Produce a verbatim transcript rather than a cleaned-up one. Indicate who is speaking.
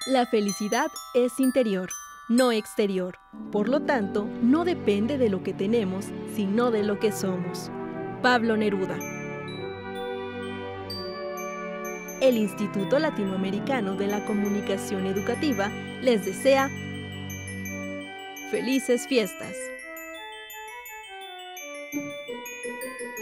Speaker 1: La felicidad es interior, no exterior. Por lo tanto, no depende de lo que tenemos, sino de lo que somos. Pablo Neruda. El Instituto Latinoamericano de la Comunicación Educativa les desea felices fiestas.